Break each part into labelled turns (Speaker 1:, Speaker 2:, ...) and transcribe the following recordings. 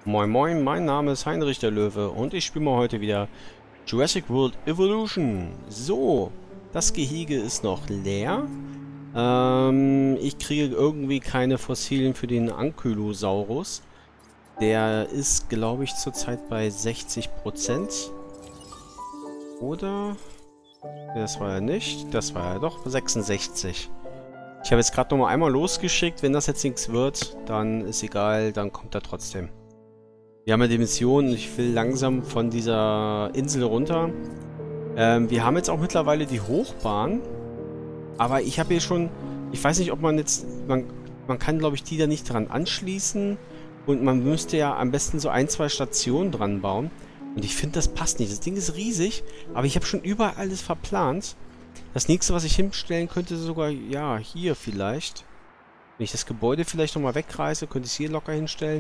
Speaker 1: Moin Moin, mein Name ist Heinrich der Löwe und ich spiele mal heute wieder Jurassic World Evolution. So, das Gehege ist noch leer. Ich kriege irgendwie keine Fossilien für den Ankylosaurus. Der ist, glaube ich, zurzeit bei 60%. Oder? Das war er nicht. Das war er doch, 66. Ich habe jetzt gerade noch mal einmal losgeschickt. Wenn das jetzt nichts wird, dann ist egal, dann kommt er trotzdem. Wir haben ja die Mission, ich will langsam von dieser Insel runter. Wir haben jetzt auch mittlerweile die Hochbahn. Aber ich habe hier schon... Ich weiß nicht, ob man jetzt... Man kann, glaube ich, die da nicht dran anschließen. Und man müsste ja am besten so ein, zwei Stationen dran bauen. Und ich finde, das passt nicht. Das Ding ist riesig, aber ich habe schon überall alles verplant. Das nächste, was ich hinstellen könnte, sogar... Ja, hier vielleicht. Wenn ich das Gebäude vielleicht nochmal wegreiße, könnte ich es hier locker hinstellen.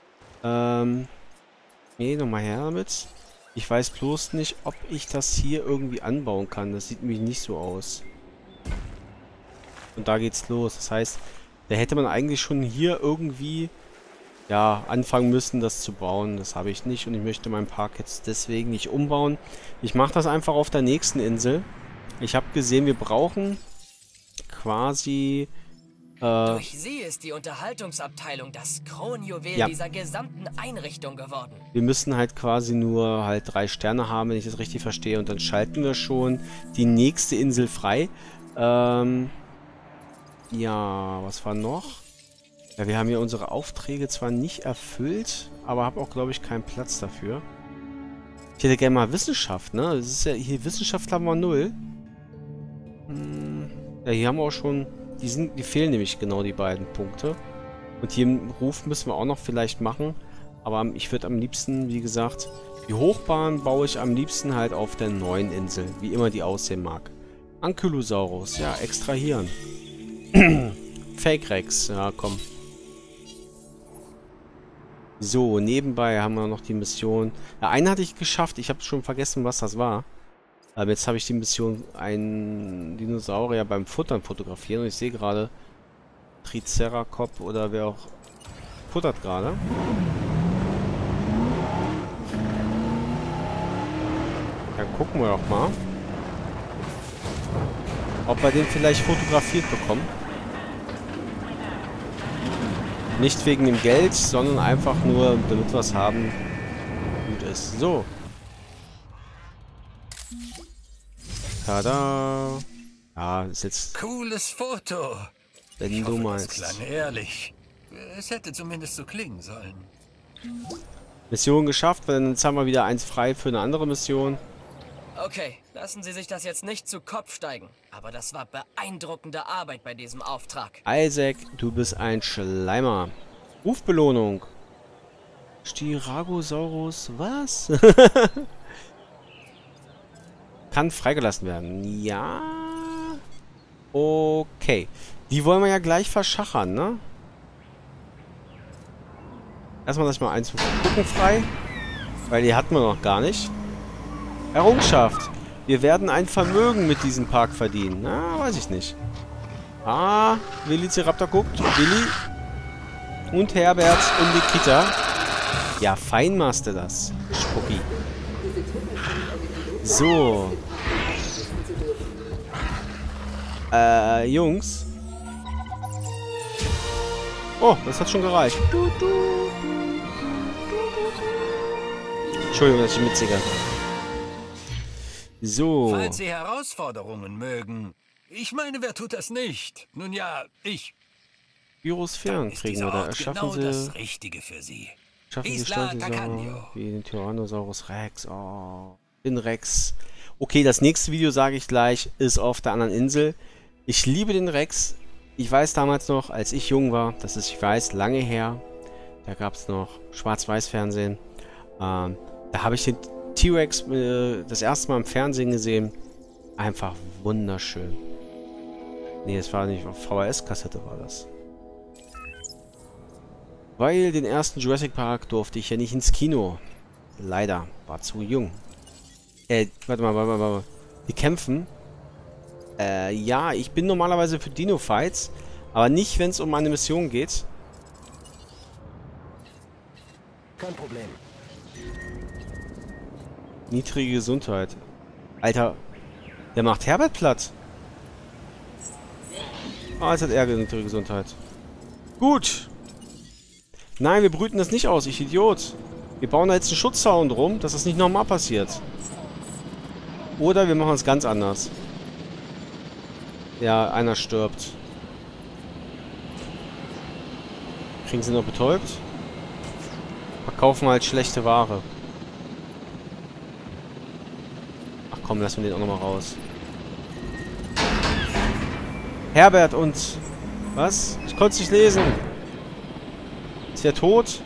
Speaker 1: Nee, nochmal her damit. Ich weiß bloß nicht, ob ich das hier irgendwie anbauen kann. Das sieht nämlich nicht so aus. Und da geht's los. Das heißt, da hätte man eigentlich schon hier irgendwie, ja, anfangen müssen, das zu bauen. Das habe ich nicht und ich möchte meinen Park jetzt deswegen nicht umbauen. Ich mache das einfach auf der nächsten Insel. Ich habe gesehen, wir brauchen quasi...
Speaker 2: Durch sie ist die Unterhaltungsabteilung das Kronjuwel dieser gesamten Einrichtung geworden.
Speaker 1: Wir müssen halt quasi nur halt 3 Sterne haben, wenn ich das richtig verstehe. Und dann schalten wir schon die nächste Insel frei. Ja, was war noch? Ja, wir haben ja unsere Aufträge zwar nicht erfüllt, aber habe auch, glaube ich, keinen Platz dafür. Ich hätte gerne mal Wissenschaft, ne? Das ist ja hier Wissenschaft haben wir 0. Ja, hier haben wir auch schon... Die fehlen nämlich genau die beiden Punkte. Und hier im Ruf müssen wir auch noch vielleicht machen. Aber ich würde am liebsten, wie gesagt, die Hochbahn baue ich am liebsten halt auf der neuen Insel. Wie immer die aussehen mag. Ankylosaurus, ja, extrahieren. Fake Rex, ja, komm. So, nebenbei haben wir noch die Mission. Ja, eine hatte ich geschafft. Ich habe schon vergessen, was das war. Aber jetzt habe ich die Mission, einen Dinosaurier beim Futtern fotografieren. Und ich sehe gerade, Triceracop oder wer auch futtert gerade. Dann gucken wir doch mal, ob wir den vielleicht fotografiert bekommen. Nicht wegen dem Geld, sondern einfach nur, damit wir es haben. Gut ist. So. Tada! Ja, ist jetzt...
Speaker 2: Cooles Foto.
Speaker 1: Wenn
Speaker 2: ich
Speaker 1: du
Speaker 2: hoffe,
Speaker 1: meinst.
Speaker 2: Das klang ehrlich. Es hätte zumindest so klingen sollen.
Speaker 1: Mission geschafft, weil jetzt haben wir wieder eins frei für eine andere Mission.
Speaker 2: Okay, lassen Sie sich das jetzt nicht zu Kopf steigen. Aber das war beeindruckende Arbeit bei diesem Auftrag.
Speaker 1: Isaac, du bist ein Schleimer. Rufbelohnung. Styragosaurus, was? Kann freigelassen werden. Ja. Okay. Die wollen wir ja gleich verschachern, ne? Erstmal lass ich mal eins zum Gucken frei. Weil die hatten wir noch gar nicht. Errungenschaft. Wir werden ein Vermögen mit diesem Park verdienen. Na, weiß ich nicht. Ah, Velociraptor guckt. Willi. Und Herbert in die Kita. Ja, fein machst du das. Spucki. So. Jungs. Oh, das hat schon gereicht. Entschuldigung, dass ich mitsinge. So.
Speaker 2: Falls Sie Herausforderungen mögen. Ich meine, wer tut das nicht? Nun ja, ich.
Speaker 1: Biosphären kriegen wir da. Erschaffen
Speaker 2: genau
Speaker 1: Sie...
Speaker 2: das Richtige für Sie.
Speaker 1: Schaffen Sie
Speaker 2: Isla
Speaker 1: Stolze
Speaker 2: Cacanio.
Speaker 1: wie den Tyrannosaurus Rex. Oh, den Rex. Okay, das nächste Video, sage ich gleich, ist auf der anderen Insel. Ich liebe den Rex. Ich weiß damals noch, als ich jung war, das ist, ich weiß, lange her, da gab es noch Schwarz-Weiß-Fernsehen. Da habe ich den T-Rex das erste Mal im Fernsehen gesehen. Einfach wunderschön. Nee, es war nicht, auf VHS-Kassette war das. Weil den ersten Jurassic Park durfte ich ja nicht ins Kino. Leider, war zu jung. Warte mal. Die kämpfen. Ja, ich bin normalerweise für Dino-Fights, aber nicht, wenn es um eine Mission geht.
Speaker 2: Kein Problem.
Speaker 1: Niedrige Gesundheit. Alter, der macht Herbert platt. Ah, jetzt hat er niedrige Gesundheit. Gut. Nein, wir brüten das nicht aus, ich Idiot. Wir bauen da jetzt einen Schutzzaun drum, dass das nicht nochmal passiert. Oder wir machen es ganz anders. Ja, einer stirbt. Kriegen sie noch betäubt? Verkaufen halt schlechte Ware. Ach komm, lassen wir den auch nochmal raus. Herbert und... Was? Ich konnte es nicht lesen. Ist der tot?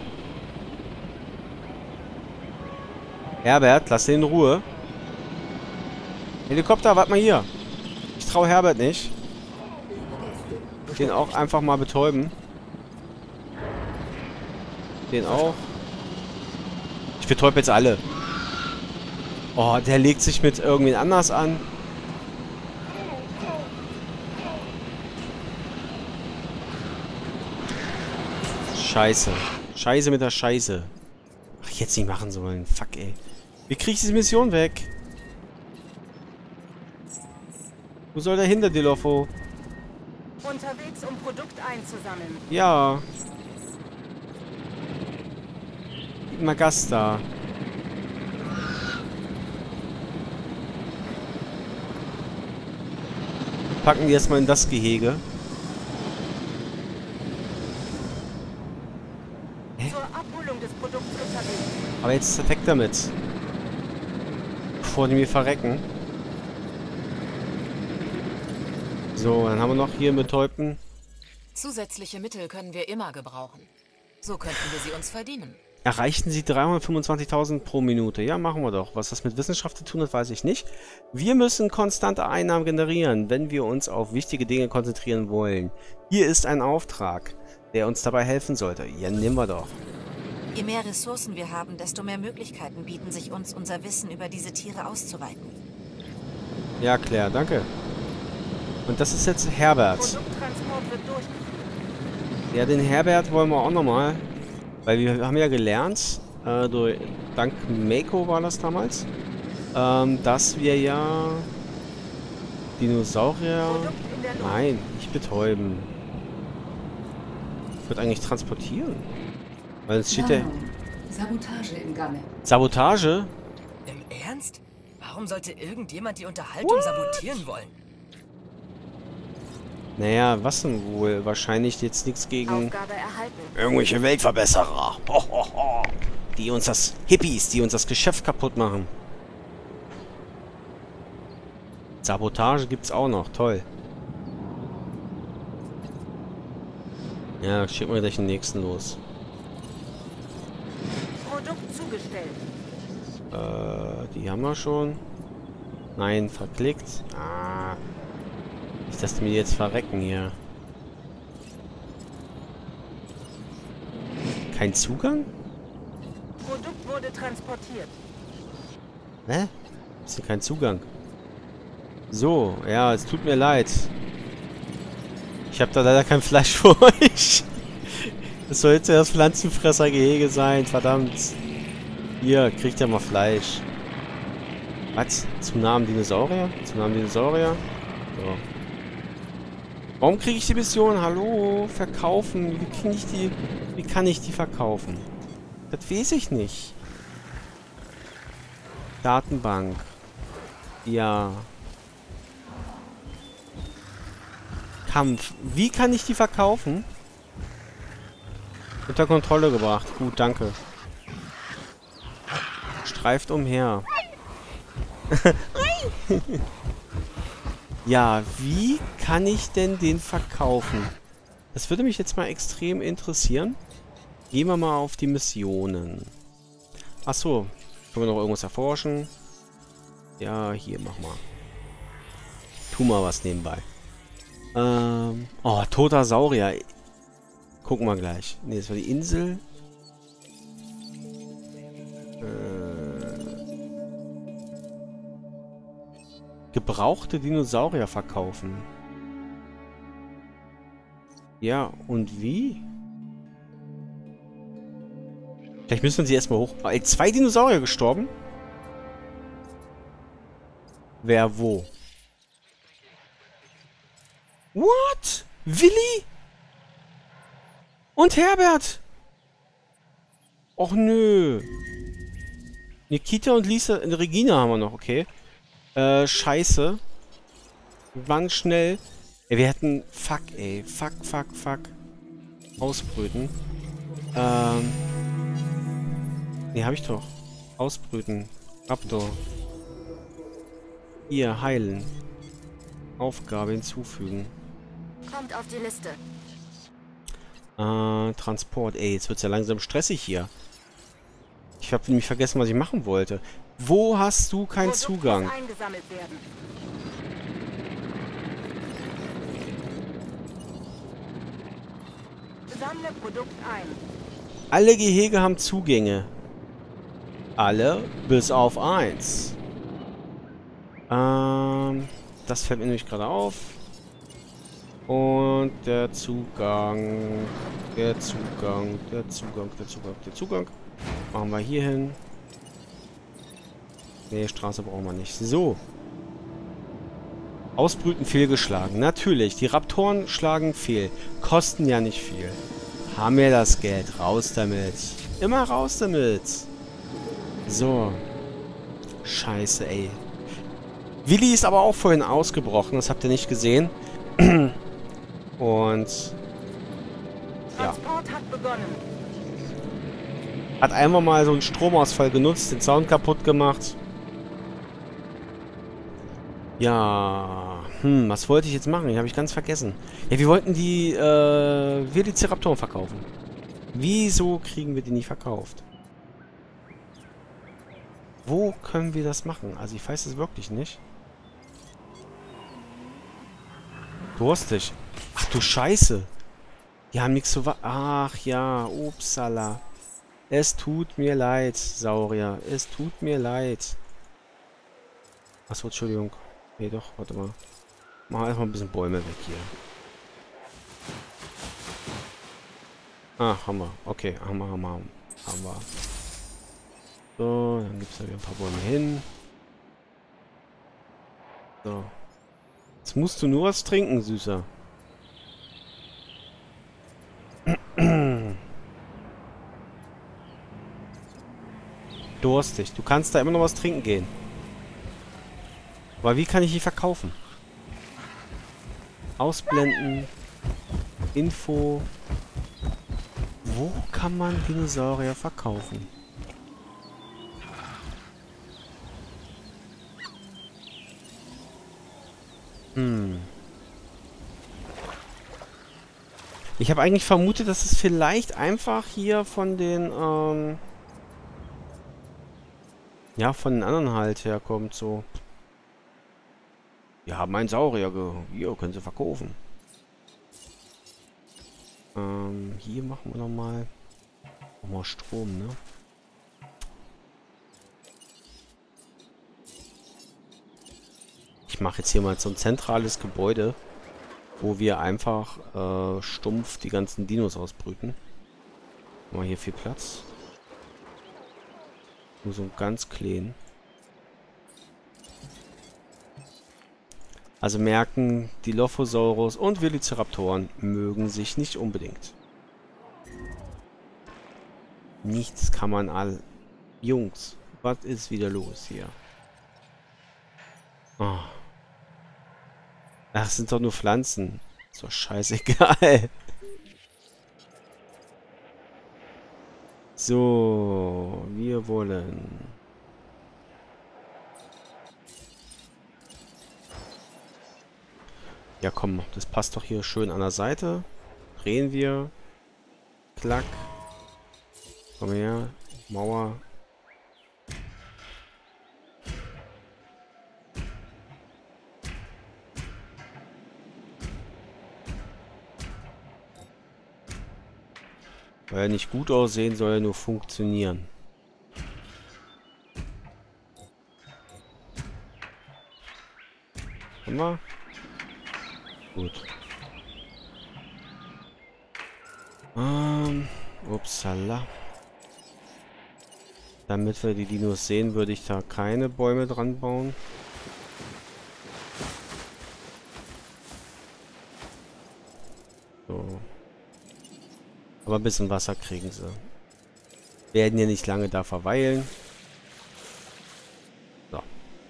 Speaker 1: Herbert, lass den in Ruhe. Helikopter, warte mal hier. Ich traue Herbert nicht. Den auch einfach mal betäuben. Den auch. Ich betäube jetzt alle. Oh, der legt sich mit irgendwen anders an. Scheiße. Scheiße mit der Scheiße. Ach, jetzt nicht machen sollen. Fuck, ey. Wie krieg ich diese Mission weg? Wo soll der hinter, Delofo?
Speaker 3: Unterwegs, um Produkt einzusammeln.
Speaker 1: Ja. Magasta. Packen die erstmal in das Gehege. Hä?
Speaker 3: Zur Abholung des Produkts unterwegs.
Speaker 1: Aber jetzt ist er weg damit. Bevor die mir verrecken. So, dann haben wir noch hier einen Betäubten.
Speaker 4: Zusätzliche Mittel können wir immer gebrauchen. So könnten wir sie uns verdienen.
Speaker 1: Erreichten Sie 325.000 pro Minute. Ja, machen wir doch. Was das mit Wissenschaft zu tun hat, weiß ich nicht. Wir müssen konstante Einnahmen generieren, wenn wir uns auf wichtige Dinge konzentrieren wollen. Hier ist ein Auftrag, der uns dabei helfen sollte. Ja, nehmen wir doch.
Speaker 4: Je mehr Ressourcen wir haben, desto mehr Möglichkeiten bieten sich uns, unser Wissen über diese Tiere auszuweiten.
Speaker 1: Ja, Claire, danke. Und das ist jetzt Herbert.
Speaker 3: Produkttransport wird durchgeführt.
Speaker 1: Ja, den Herbert wollen wir auch nochmal. Weil wir haben ja gelernt, dank Mako war das damals, dass wir ja Dinosaurier... Nein, nicht betäuben. Ich würde eigentlich transportieren. Weil es steht ja...
Speaker 5: Sabotage im Gange.
Speaker 1: Sabotage?
Speaker 2: Im Ernst? Warum sollte irgendjemand die Unterhaltung sabotieren wollen?
Speaker 1: Naja, was denn wohl? Wahrscheinlich jetzt nichts gegen
Speaker 3: Aufgabe erhalten.
Speaker 1: irgendwelche Weltverbesserer. Die uns das... Hippies, die uns das Geschäft kaputt machen. Sabotage gibt's auch noch. Toll. Ja, schicken wir gleich den nächsten los.
Speaker 3: Produkt zugestellt.
Speaker 1: Die haben wir schon. Nein, verklickt. Ah. Nicht, dass die mir jetzt verrecken hier. Kein Zugang?
Speaker 3: Produkt wurde transportiert.
Speaker 1: Hä? Ist denn kein Zugang? So, ja, es tut mir leid. Ich habe da leider kein Fleisch für euch. Das soll jetzt ja das Pflanzenfressergehege sein, verdammt. Hier, kriegt ihr mal Fleisch. Was? Zu nah am Dinosaurier? Zu nah am Dinosaurier? So. Warum kriege ich die Mission? Hallo? Verkaufen? Wie kann ich die verkaufen? Das weiß ich nicht. Datenbank. Ja. Kampf. Wie kann ich die verkaufen? Unter Kontrolle gebracht. Gut, danke. Streift umher. Ja, wie kann ich denn den verkaufen? Das würde mich jetzt mal extrem interessieren. Gehen wir mal auf die Missionen. Achso, können wir noch irgendwas erforschen? Ja, hier, mach mal. Tu mal was nebenbei. Oh, toter Saurier. Gucken wir gleich. Ne, das war die Insel. Gebrauchte Dinosaurier verkaufen. Ja, und wie? Vielleicht müssen wir sie erstmal hoch... Ey, 2 Dinosaurier gestorben? Wer wo? What? Willi? Und Herbert? Och nö. Nikita und Lisa... Regina haben wir noch, okay. Scheiße. Wann schnell? Ey, wir hätten... Fuck, ey. Fuck. Ausbrüten. Ne, hab ich doch. Ausbrüten. Raptor. Hier, heilen. Aufgabe hinzufügen.
Speaker 3: Kommt auf die Liste.
Speaker 1: Transport. Ey, jetzt wird's ja langsam stressig hier. Ich habe nämlich vergessen, was ich machen wollte. Wo hast du keinen
Speaker 3: Produkt
Speaker 1: Zugang?
Speaker 3: muss eingesammelt werden. Sammle Produkt ein.
Speaker 1: Alle Gehege haben Zugänge. Alle, bis auf 1. Das fällt mir nämlich gerade auf. Und der Zugang. Machen wir hier hin. Nee, Straße brauchen wir nicht. So. Ausbrüten fehlgeschlagen. Natürlich, die Raptoren schlagen fehl. Kosten ja nicht viel. Haben wir das Geld. Raus damit. Immer raus damit. So. Scheiße, ey. Willi ist aber auch vorhin ausgebrochen. Das habt ihr nicht gesehen. Und... ja.
Speaker 3: Transport hat begonnen.
Speaker 1: Hat einfach mal so einen Stromausfall genutzt, den Sound kaputt gemacht. Ja, was wollte ich jetzt machen? Habe ich ganz vergessen. Ja, wir wollten die Velociraptoren verkaufen. Wieso kriegen wir die nicht verkauft? Wo können wir das machen? Also ich weiß es wirklich nicht. Durstig. Ach du Scheiße. Die haben nichts zu ach ja, upsala. Es tut mir leid, Saurier. Es tut mir leid. Achso, Entschuldigung. Nee, doch, warte mal. Machen wir erstmal ein bisschen Bäume weg hier. Ah, haben wir. Okay, haben wir. So, dann gibt es da wieder ein paar Bäume hin. So. Jetzt musst du nur was trinken, Süßer. Durstig. Du kannst da immer noch was trinken gehen. Aber wie kann ich die verkaufen? Ausblenden. Info. Wo kann man Dinosaurier verkaufen? Ich habe eigentlich vermutet, dass es vielleicht einfach hier von den, ja, von den anderen halt herkommt, so. Wir haben einen Saurier, hier können sie verkaufen. Hier machen wir nochmal Strom, ne? Ich mache jetzt hier mal so ein zentrales Gebäude, wo wir einfach stumpf die ganzen Dinos ausbrüten. Mal hier viel Platz. Nur so ganz klein. Also merken, die Dilophosaurus und Velociraptoren mögen sich nicht unbedingt. Nichts kann man all... Jungs, was ist wieder los hier? Oh. Ach, es sind doch nur Pflanzen. Ist doch scheißegal. So, wir wollen... Ja komm, das passt doch hier schön an der Seite. Drehen wir. Klack. Komm her. Mauer. Soll ja nicht gut aussehen, soll ja nur funktionieren. Haben wir? Gut. Upsala. Damit wir die Dinos sehen, würde ich da keine Bäume dran bauen. So. Aber ein bisschen Wasser kriegen sie. Werden ja nicht lange da verweilen. So.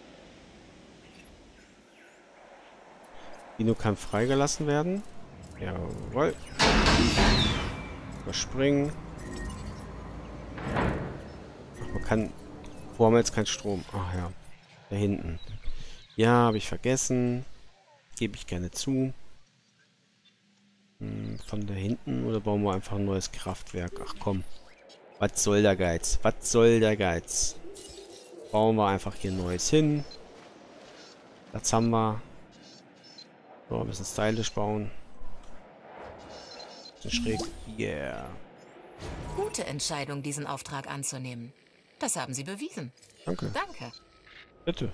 Speaker 1: Dino kann freigelassen werden. Jawohl. Überspringen. Ach, man kann... Wo haben wir jetzt keinen Strom? Ach ja. Da hinten. Ja, habe ich vergessen. Gebe ich gerne zu. Von da hinten oder bauen wir einfach ein neues Kraftwerk? Ach komm. Was soll der Geiz? Was soll der Geiz? Bauen wir einfach hier ein neues hin. Das haben wir. So, ein bisschen stylisch bauen. Ein bisschen schräg. Yeah.
Speaker 4: Gute Entscheidung, diesen Auftrag anzunehmen. Das haben Sie bewiesen.
Speaker 1: Danke.
Speaker 4: Danke.
Speaker 1: Bitte.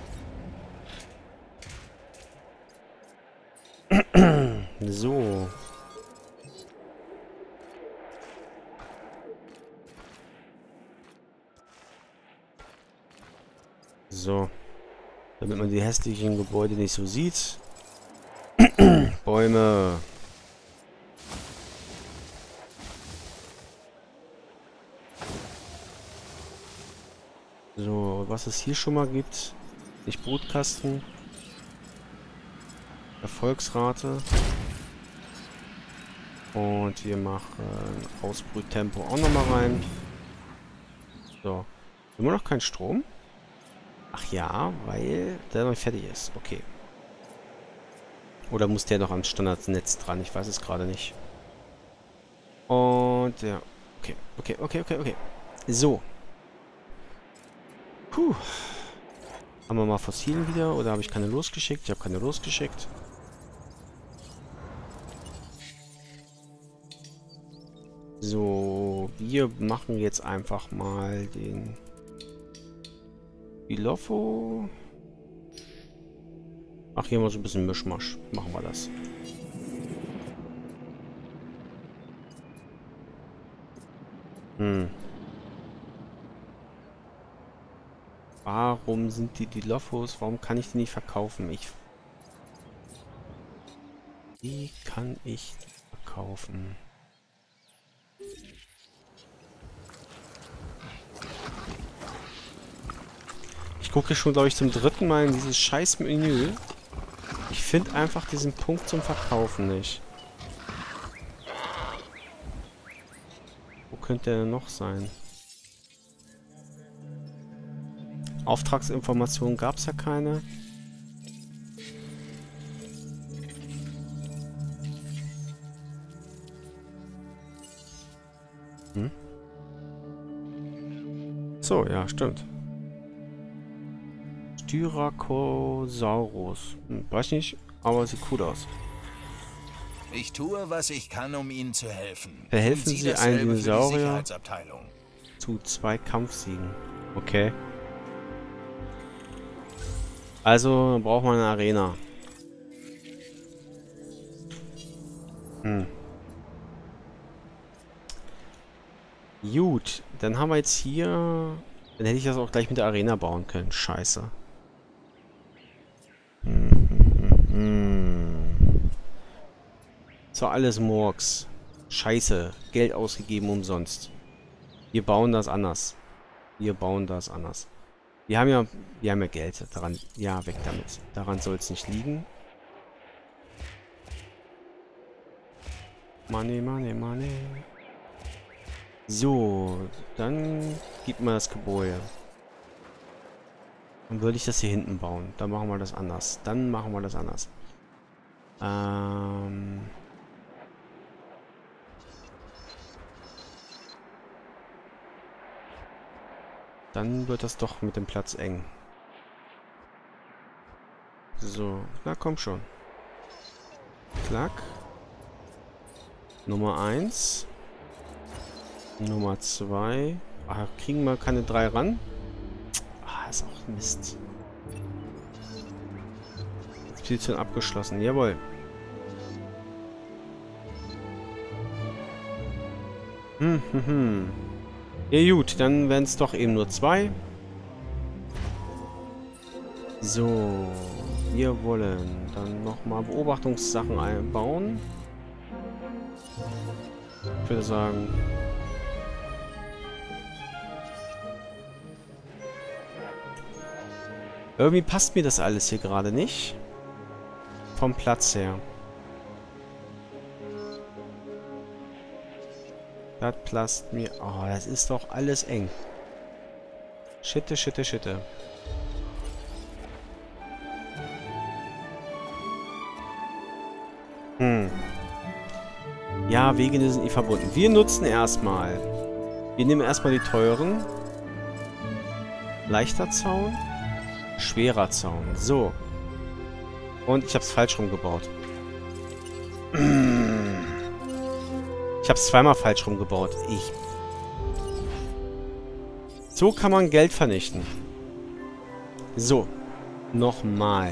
Speaker 1: So. So. Damit man die hässlichen Gebäude nicht so sieht. Bäume. So, was es hier schon mal gibt. Nicht Brutkasten. Erfolgsrate. Und wir machen Ausbrüttempo auch nochmal rein. So. Immer noch kein Strom? Ach ja, weil der noch nicht fertig ist. Okay. Oder muss der noch ans Standardnetz dran? Ich weiß es gerade nicht. Und ja. Okay. So. Puh. Haben wir mal Fossilien wieder? Oder habe ich keine losgeschickt? Ich habe keine losgeschickt. So, wir machen jetzt einfach mal den Bilofo. Ach, hier mal so ein bisschen Mischmasch. Machen wir das. Warum sind die Dilofos? Warum kann ich die nicht verkaufen? Wie kann ich die verkaufen? Ich gucke schon, glaube ich, zum 3. Mal in dieses scheiß Menü. Ich finde einfach diesen Punkt zum Verkaufen nicht. Wo könnte er denn noch sein? Auftragsinformationen gab es ja keine. So, ja, stimmt. Styracosaurus. Weiß nicht, aber sieht cool aus.
Speaker 6: Ich tue, was ich kann, um Ihnen zu helfen.
Speaker 1: Verhelfen Sie einen
Speaker 6: dasselbe für die
Speaker 1: Dinosaurier
Speaker 6: Sicherheitsabteilung.
Speaker 1: zu 2 Kampfsiegen. Okay. Also braucht man eine Arena. Gut, dann haben wir jetzt hier... Dann hätte ich das auch gleich mit der Arena bauen können. Scheiße. So, alles Murks. Scheiße. Geld ausgegeben umsonst. Wir bauen das anders. Wir haben ja Geld. Daran, ja, weg damit. Daran soll es nicht liegen. Money. So, dann gibt man das Gebäude. Dann würde ich das hier hinten bauen. Dann machen wir das anders. Dann wird das doch mit dem Platz eng. So, na komm schon. Klack. Nummer 1. Nummer 2. Ah, kriegen wir keine 3 ran? Ah, ist auch Mist. Expedition abgeschlossen. Jawohl. Ja gut, dann wären es doch eben nur 2. So, wir wollen dann nochmal Beobachtungssachen einbauen. Ich würde sagen... Irgendwie passt mir das alles hier gerade nicht. Vom Platz her. Das passt mir... Oh, das ist doch alles eng. Schitte, Schitte, Schitte. Ja, Wege sind nicht verbunden. Wir nutzen erstmal. Wir nehmen erstmal die teuren. Leichter Zaun. Schwerer Zaun. So. Und ich habe es falsch rumgebaut. Ich habe es zweimal falsch rumgebaut. So kann man Geld vernichten. So. Nochmal.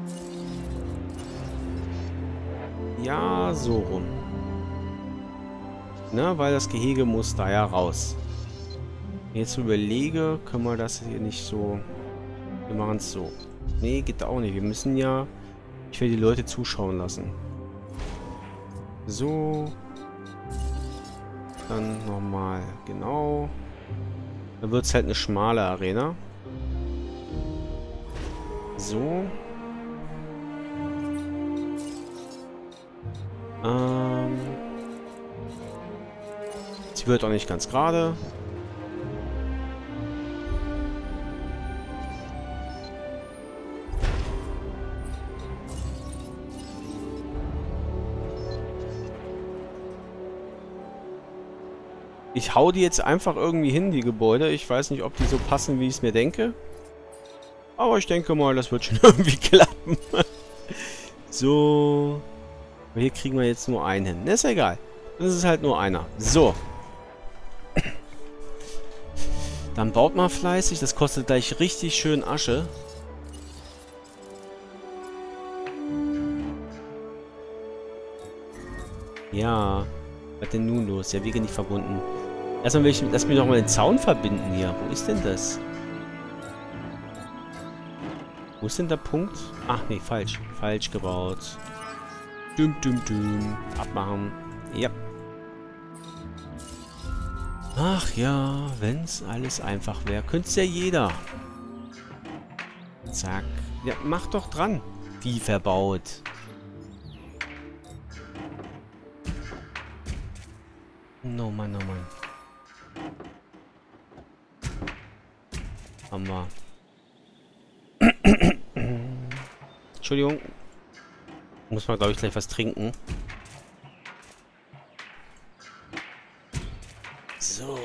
Speaker 1: Ja, so rum. Ne, weil das Gehege muss da ja raus. Jetzt überlege, können wir das hier nicht so... Wir machen es so. Nee, geht auch nicht. Wir müssen ja... Ich will die Leute zuschauen lassen. So. Dann nochmal. Genau. Dann wird es halt eine schmale Arena. So. Sie wird auch nicht ganz gerade. Ich hau die jetzt einfach irgendwie hin, die Gebäude. Ich weiß nicht, ob die so passen, wie ich es mir denke. Aber ich denke mal, das wird schon irgendwie klappen. So. Aber hier kriegen wir jetzt nur einen hin. Ist ja egal. Das ist halt nur einer. So. Dann baut mal fleißig. Das kostet gleich richtig schön Asche. Ja. Was denn nun los? Ja, Wege nicht verbunden. Erstmal will ich... Lass mich doch mal den Zaun verbinden hier. Wo ist denn das? Wo ist denn der Punkt? Ach nee, falsch. Falsch gebaut. Düm, düm, düm. Abmachen. Ja. Ach ja, wenn's alles einfach wäre, könnte es ja jeder. Zack. Ja, mach doch dran. Wie verbaut. No Mann, oh Mann. Haben wir. Entschuldigung. Muss man, glaube ich, gleich was trinken. So.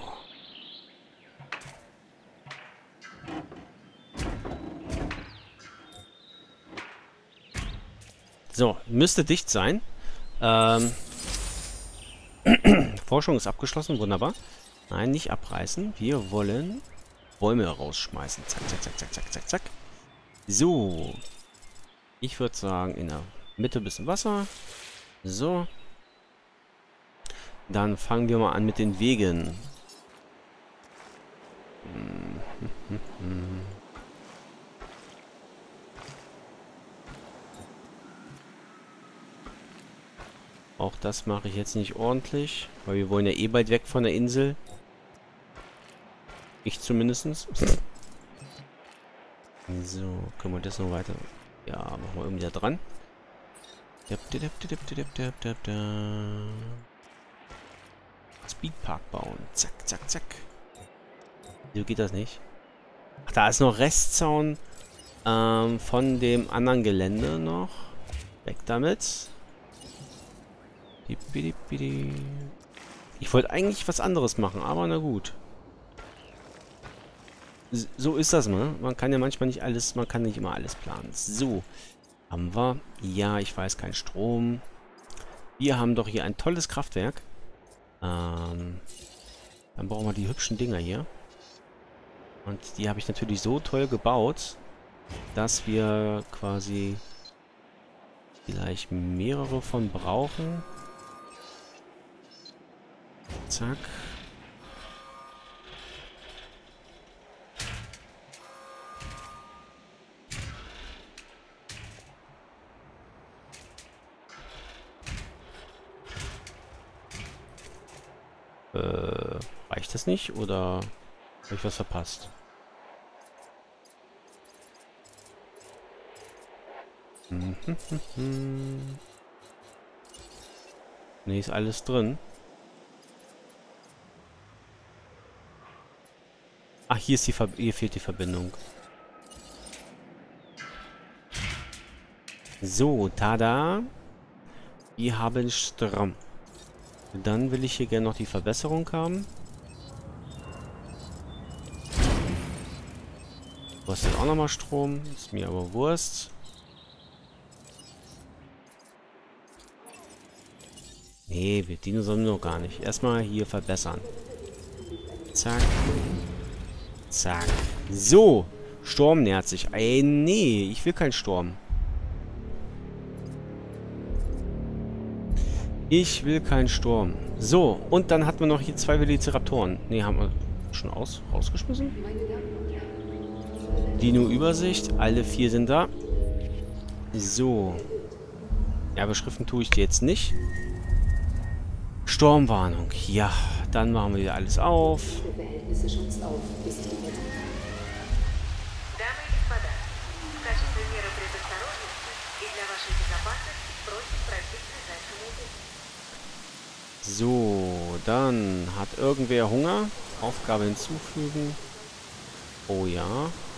Speaker 1: So, müsste dicht sein. Forschung ist abgeschlossen, wunderbar. Nein, nicht abreißen. Wir wollen Bäume rausschmeißen. Zack, zack, zack, zack, zack, zack, zack. So. Ich würde sagen, in der Mitte ein bisschen Wasser. So. Dann fangen wir mal an mit den Wegen. Auch das mache ich jetzt nicht ordentlich, weil wir wollen ja eh bald weg von der Insel. Ich zumindest. So, können wir das noch weiter... Ja, machen wir irgendwie da dran. Speedpark bauen. Zack, zack, zack. So geht das nicht. Ach, da ist noch Restzaun von dem anderen Gelände noch. Weg damit. Ich wollte eigentlich was anderes machen, aber na gut. So ist das, ne? Man kann ja manchmal nicht alles, man kann nicht immer alles planen. So. Haben wir. Ja, ich weiß, kein Strom. Wir haben doch hier ein tolles Kraftwerk. Dann brauchen wir die hübschen Dinger hier. Und die habe ich natürlich so toll gebaut, dass wir quasi vielleicht mehrere von brauchen. Zack. Reicht das nicht? Oder habe ich was verpasst? Ne, ist alles drin. Ach, hier ist hier fehlt die Verbindung. So, tada. Wir haben Strom. Dann will ich hier gerne noch die Verbesserung haben. Kostet auch nochmal Strom. Ist mir aber Wurst. Nee, wir dienen sollen noch gar nicht. Erstmal hier verbessern. Zack. Zack. So. Sturm nähert sich. Ey, nee. Ich will keinen Sturm. Ich will keinen Sturm. So. Und dann hatten wir noch hier 2 Velociraptoren. Nee, haben wir schon rausgeschmissen? Dino-Übersicht. Alle 4 sind da. So. Ja, beschriften tue ich die jetzt nicht. Sturmwarnung. Ja, dann machen wir wieder alles auf. So, dann hat irgendwer Hunger. Aufgabe hinzufügen. Oh ja.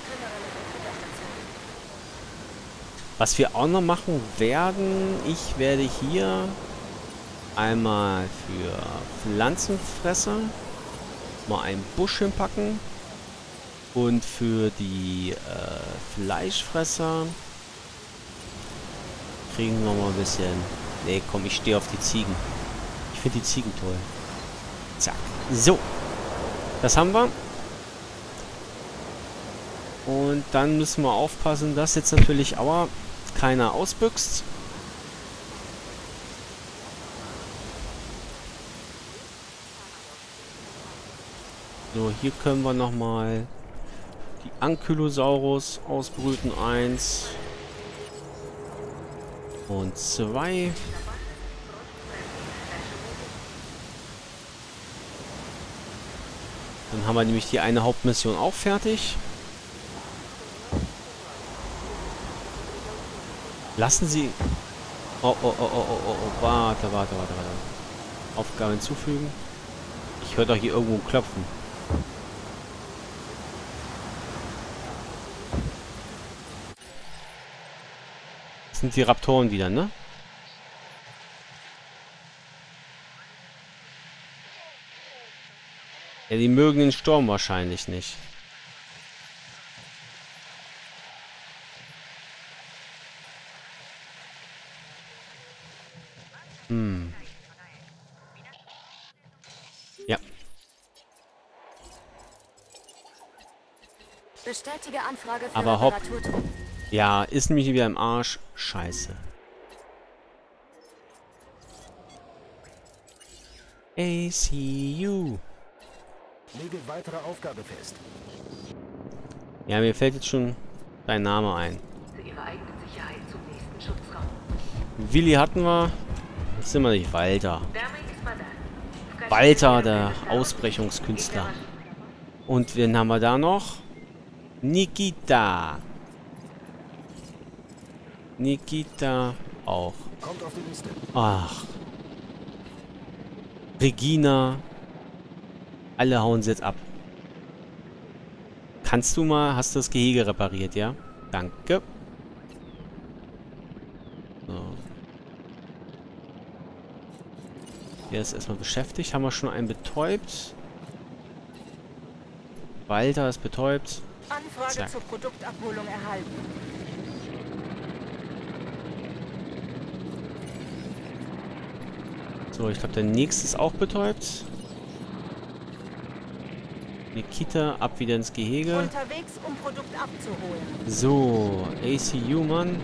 Speaker 1: Was wir auch noch machen werden, ich werde hier einmal für Pflanzenfresser mal einen Busch hinpacken. Und für die Fleischfresser kriegen wir mal ein bisschen... Nee, komm, ich stehe auf die Ziegen. Ich finde die Ziegen toll. Zack. So. Das haben wir. Und dann müssen wir aufpassen, dass jetzt natürlich aber keiner ausbüchst. So, hier können wir nochmal die Ankylosaurus ausbrüten. 1 und 2. Dann haben wir nämlich die eine Hauptmission auch fertig. Lassen Sie... Oh, warte. Aufgabe hinzufügen. Ich höre doch hier irgendwo klopfen. Das sind die Raptoren wieder, ne? Ja, die mögen den Sturm wahrscheinlich nicht. Ja.
Speaker 3: Bestätige Anfrage für
Speaker 1: Aber hopp.
Speaker 3: Reparaturtrupp.
Speaker 1: Ja, ist nämlich wieder im Arsch. Scheiße. ACU.
Speaker 7: Lege weitere Aufgabe fest.
Speaker 1: Ja, mir fällt jetzt schon dein Name ein.
Speaker 5: Für Ihre eigene Sicherheit zum nächsten Schutzraum.
Speaker 1: Willi hatten wir. Jetzt sind wir nicht Walter. Walter, der Ausbrechungskünstler. Und wen haben wir da noch? Nikita. Nikita auch.
Speaker 7: Kommt auf die Liste.
Speaker 1: Ach. Regina. Alle hauen sie jetzt ab. Kannst du mal... Hast du das Gehege repariert, ja? Danke. So. Der ist erstmal beschäftigt. Haben wir schon einen betäubt. Walter ist betäubt.
Speaker 3: Anfrage
Speaker 1: Zack.
Speaker 3: zur Produktabholung erhalten.
Speaker 1: So, ich glaube, der nächste ist auch betäubt. Nikita, ab wieder ins Gehege.
Speaker 3: Unterwegs, um Produkt abzuholen.
Speaker 1: So, ACU, Mann.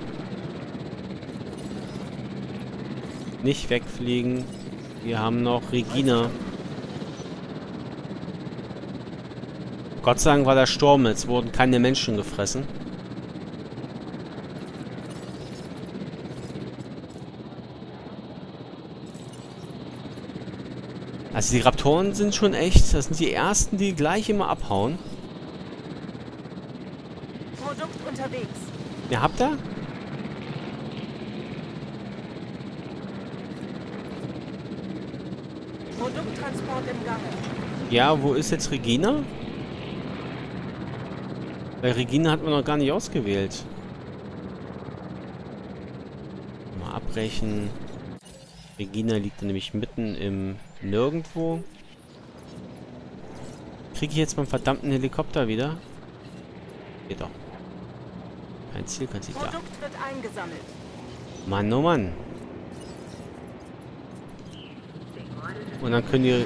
Speaker 1: Nicht wegfliegen. Wir haben noch Regina. Gott sei Dank war der Sturm. Jetzt wurden keine Menschen gefressen. Also die Raptoren sind schon echt, das sind die ersten, die gleich immer abhauen.
Speaker 3: Produkt unterwegs.
Speaker 1: Ihr habt da?
Speaker 3: Produkttransport im Gange.
Speaker 1: Ja, wo ist jetzt Regina? Weil Regina hat man noch gar nicht ausgewählt. Mal abbrechen. Regina liegt nämlich mitten im Nirgendwo. Kriege ich jetzt meinen verdammten Helikopter wieder? Geht doch. Kein Ziel, kein Ziel. Da.
Speaker 3: Produkt wird eingesammelt.
Speaker 1: Mann, oh Mann. Und dann können die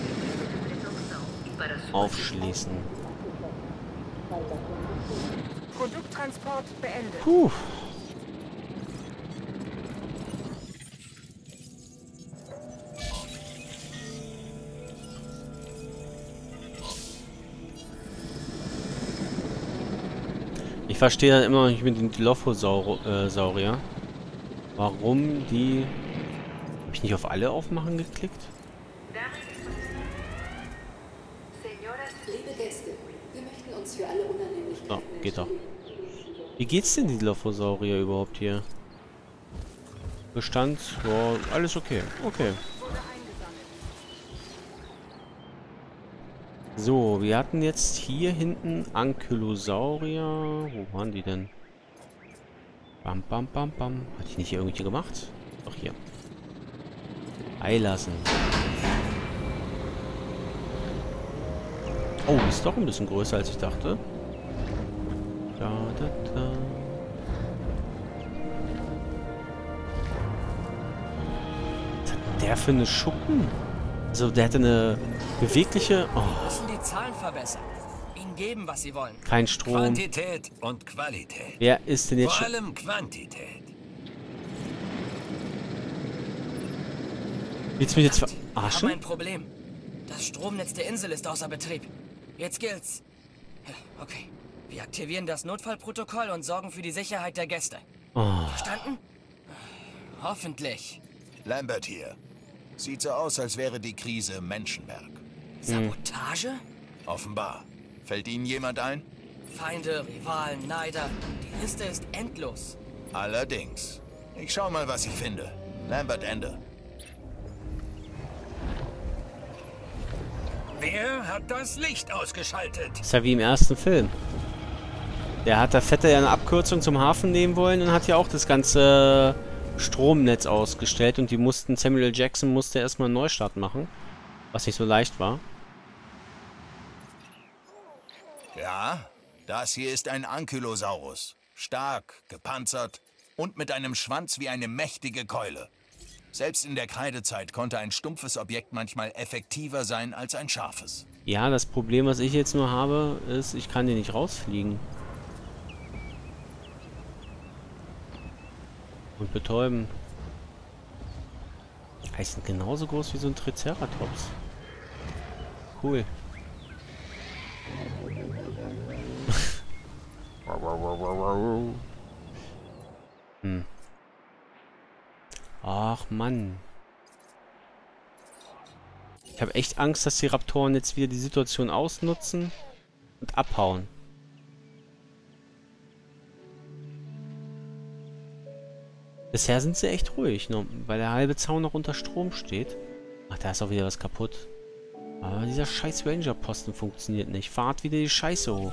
Speaker 1: aufschließen.
Speaker 3: Produkttransport beendet.
Speaker 1: Puh. Ich verstehe dann immer noch nicht mit den Dilophosaurier. Warum die... Habe ich nicht auf alle aufmachen geklickt?
Speaker 8: Liebe Gäste, wir möchten uns für alle Unannehmlichkeiten
Speaker 1: So, geht doch. Wie geht's denn die Dilophosaurier überhaupt hier? Bestand? Ja, alles okay. Okay. So, wir hatten jetzt hier hinten Ankylosaurier. Wo waren die denn? Bam, bam, bam, bam. Hatte ich nicht hier irgendwie gemacht? Doch hier. Eilassen. Oh, die ist doch ein bisschen größer, als ich dachte. Da, da, da. Was hat der für eine Schuppen? Also, der hatte eine bewegliche... Oh.
Speaker 2: Wir müssen die Zahlen verbessern. Ihnen geben, was sie wollen.
Speaker 1: Kein Strom.
Speaker 6: Quantität und Qualität.
Speaker 1: Wer ist denn jetzt
Speaker 6: Vor
Speaker 1: schon...
Speaker 6: allem Quantität.
Speaker 1: Willst du mich jetzt
Speaker 2: Wir haben
Speaker 1: verarschen?
Speaker 2: ein Problem. Das Stromnetz der Insel ist außer Betrieb. Jetzt gilt's. Okay. Wir aktivieren das Notfallprotokoll und sorgen für die Sicherheit der Gäste.
Speaker 1: Oh.
Speaker 2: Verstanden? Hoffentlich.
Speaker 6: Lambert hier. Sieht so aus, als wäre die Krise Menschenwerk.
Speaker 2: Sabotage?
Speaker 6: Offenbar. Fällt Ihnen jemand ein?
Speaker 2: Feinde, Rivalen, Neider. Die Liste ist endlos.
Speaker 6: Allerdings. Ich schau mal, was ich finde. Lambert, Ende.
Speaker 9: Wer hat das Licht ausgeschaltet?
Speaker 1: Ist ja wie im ersten Film. Der hat der Fette ja eine Abkürzung zum Hafen nehmen wollen und hat ja auch das ganze Stromnetz ausgestellt und die mussten, Samuel Jackson musste erstmal einen Neustart machen, was nicht so leicht war.
Speaker 6: Ja, das hier ist ein Ankylosaurus. Stark, gepanzert und mit einem Schwanz wie eine mächtige Keule. Selbst in der Kreidezeit konnte ein stumpfes Objekt manchmal effektiver sein als ein scharfes.
Speaker 1: Ja, das Problem, was ich jetzt nur habe, ist, ich kann hier nicht rausfliegen. Und betäuben. Die sind genauso groß wie so ein Triceratops. Cool. Hm. Ach Mann. Ich habe echt Angst, dass die Raptoren jetzt wieder die Situation ausnutzen und abhauen. Bisher sind sie echt ruhig, ne? Weil der halbe Zaun noch unter Strom steht. Ach, da ist auch wieder was kaputt. Aber dieser scheiß Ranger-Posten funktioniert nicht. Fahrt wieder die Scheiße hoch.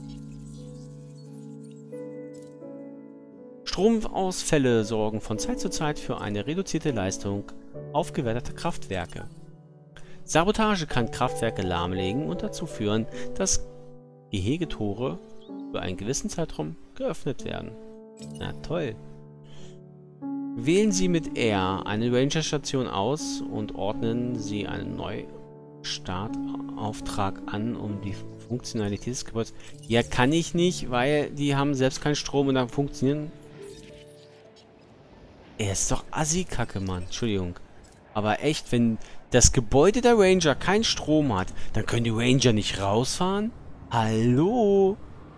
Speaker 1: Stromausfälle sorgen von Zeit zu Zeit für eine reduzierte Leistung aufgewerteter Kraftwerke. Sabotage kann Kraftwerke lahmlegen und dazu führen, dass Gehegetore für einen gewissen Zeitraum geöffnet werden. Na toll. Wählen Sie mit R eine Ranger-Station aus und ordnen Sie einen Neustartauftrag an, um die Funktionalität des Gebäudes... Ja, kann ich nicht, weil die haben selbst keinen Strom und dann funktionieren... Er ist doch Assi-Kacke, Mann. Entschuldigung. Aber echt, wenn das Gebäude der Ranger keinen Strom hat, dann können die Ranger nicht rausfahren? Hallo?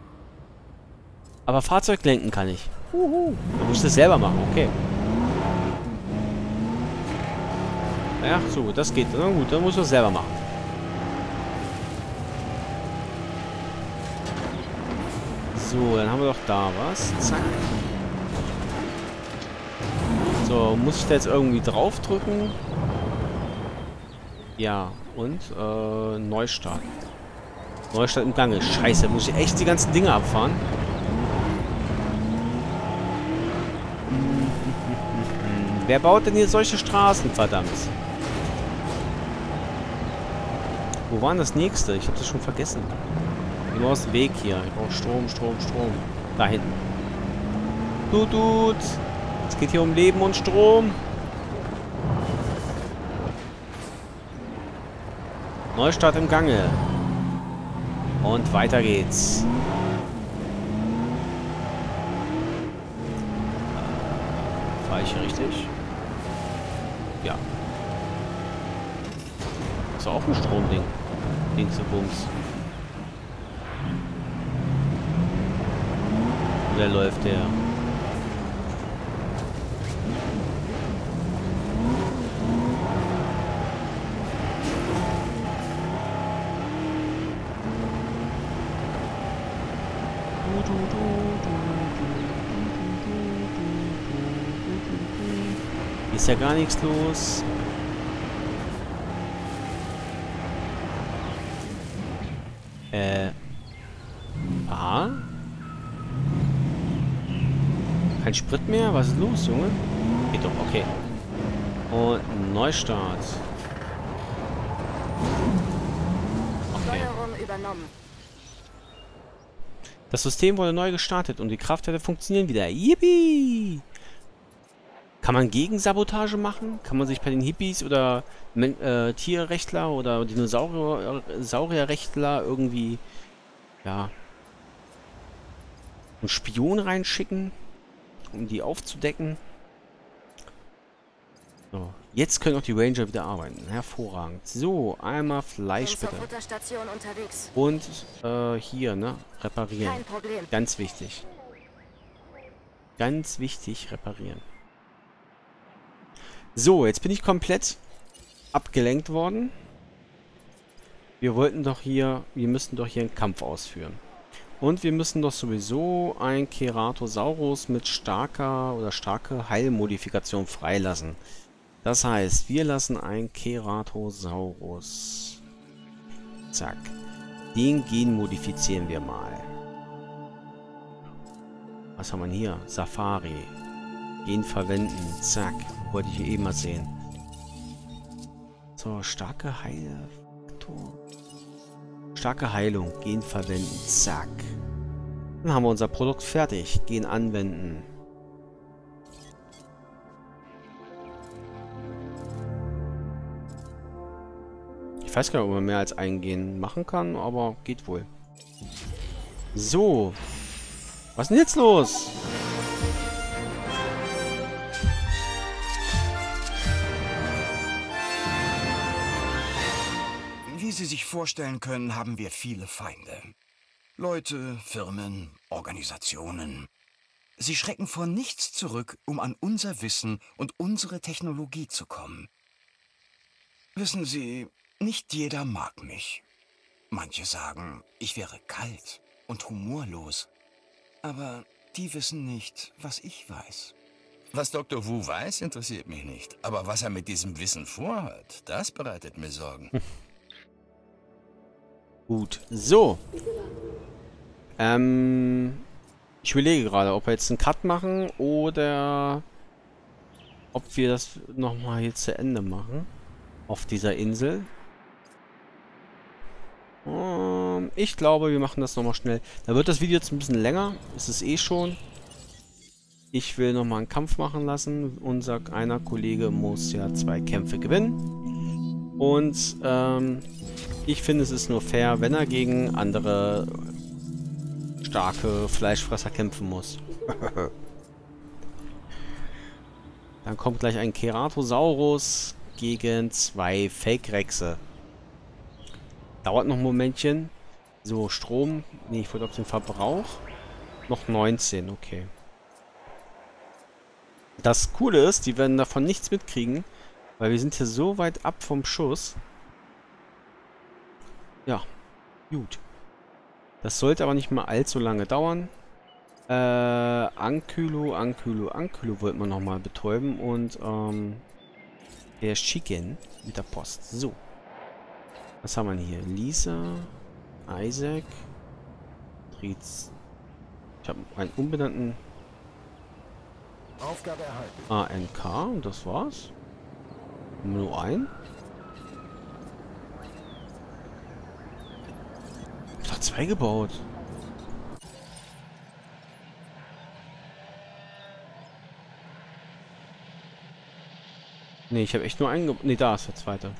Speaker 1: Aber Fahrzeug lenken kann ich. Dann muss ich das selber machen, okay. Ja, so, das geht. Na gut, dann muss man es selber machen. So, dann haben wir doch da was. Zack. So, muss ich da jetzt irgendwie draufdrücken? Ja, und Neustart. Neustart im Gange. Scheiße, muss ich echt die ganzen Dinge abfahren? Wer baut denn hier solche Straßen, verdammt? Wo war denn das nächste? Ich habe das schon vergessen. Ich muss aus dem Weg hier. Ich brauche Strom, Strom, Strom. Da hinten. Tut. Es geht hier um Leben und Strom. Neustart im Gange. Und weiter geht's. Fahre ich hier richtig? Ja. Ist auch ein Stromding. Dings und Bums. Der läuft der. Ist ja gar nichts los. Aha. Kein Sprit mehr? Was ist los, Junge? Geht doch, okay. Und Neustart. Okay.
Speaker 3: Steuerung übernommen.
Speaker 1: Das System wurde neu gestartet und die Kraftwerke funktionieren wieder. Yippie! Kann man Gegensabotage machen? Kann man sich bei den Hippies oder Tierrechtler oder Dinosaurierrechtler irgendwie, ja, einen Spion reinschicken, um die aufzudecken? So, jetzt können auch die Ranger wieder arbeiten. Hervorragend. So, einmal Fleisch bitte.
Speaker 3: Futterstation unterwegs.
Speaker 1: Und hier, ne? Reparieren.
Speaker 3: Kein Problem.
Speaker 1: Ganz wichtig. Ganz wichtig, reparieren. So, jetzt bin ich komplett abgelenkt worden. Wir müssten doch hier einen Kampf ausführen. Und wir müssen doch sowieso ein Keratosaurus mit starke Heilmodifikation freilassen. Das heißt, wir lassen ein Keratosaurus. Zack. Den genmodifizieren wir mal. Was haben wir hier? Safari. Gen verwenden. Zack. Wollte ich eben mal sehen. So, starke Heilfaktor. Starke Heilung. Gen verwenden. Zack. Dann haben wir unser Produkt fertig. Gen anwenden. Ich weiß gar nicht, ob man mehr als ein Gen machen kann, aber geht wohl. So. Was ist denn jetzt los?
Speaker 10: Wie Sie sich vorstellen können, haben wir viele Feinde. Leute, Firmen, Organisationen. Sie schrecken vor nichts zurück, um an unser Wissen und unsere Technologie zu kommen. Wissen Sie, nicht jeder mag mich. Manche sagen, ich wäre kalt und humorlos. Aber die wissen nicht, was ich weiß.
Speaker 6: Was Dr. Wu weiß, interessiert mich nicht. Aber was er mit diesem Wissen vorhat, das bereitet mir Sorgen.
Speaker 1: Gut, so. Ich überlege gerade, ob wir jetzt einen Cut machen oder ob wir das nochmal hier zu Ende machen. Auf dieser Insel. Ich glaube, wir machen das nochmal schnell. Da wird das Video jetzt ein bisschen länger. Ist es eh schon. Ich will nochmal einen Kampf machen lassen. Unser einer Kollege muss ja 2 Kämpfe gewinnen. Und ich finde, es ist nur fair, wenn er gegen andere starke Fleischfresser kämpfen muss. Dann kommt gleich ein Keratosaurus gegen 2 Fake-Rexe. Dauert noch ein Momentchen. So, Strom. Nee, ich wollte auf den Verbrauch. Noch 19, okay. Das Coole ist, die werden davon nichts mitkriegen, Weil wir sind hier so weit ab vom Schuss. Ja, gut. Das sollte aber nicht mal allzu lange dauern. Ankylo wollten wir nochmal betäuben und der Chicken mit der Post. So. Was haben wir denn hier? Lisa, Isaac, Triz. Ich habe einen unbenannten
Speaker 7: Aufgabe erhalten.
Speaker 1: ANK und das war's. Nur ein. Ich hab doch 2 gebaut. Nee, ich habe echt nur einen gebaut. Nee, da ist der zweite.